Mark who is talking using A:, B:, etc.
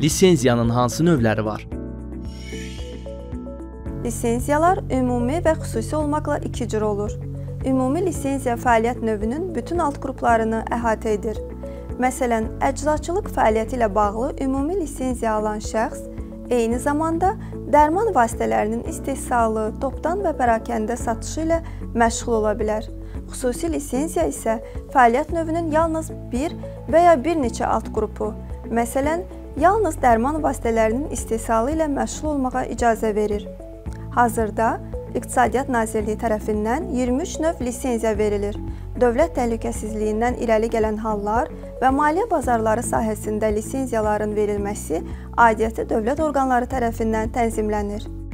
A: Lisenziyanın hansı növləri var?
B: Lisenziyalar ümumi və xüsusi olmaqla iki cür olur. Ümumi lisenziya fəaliyyət növünün bütün alt qruplarını əhatə edir. Məsələn, əczaçılıq fəaliyyəti ilə bağlı ümumi lisenziya alan şəxs eyni zamanda dərman vasitələrinin istehsalı, topdan və pərakəndə satışı ilə məşğul ola bilər. Xüsusi lisenziya isə fəaliyyət növünün yalnız bir və ya bir neçə alt qrupu, məsələn, yalnız dərman vasitələrinin istehsalı ilə məşğul olmağa icazə verir. Hazırda İqtisadiyyat Nazirliyi tərəfindən 23 növ lisenziya verilir. Dövlət təhlükəsizliyindən irəli gələn hallar və maliyyə bazarları sahəsində lisenziyaların verilməsi aidiyyatı dövlət orqanları tərəfindən tənzimlənir.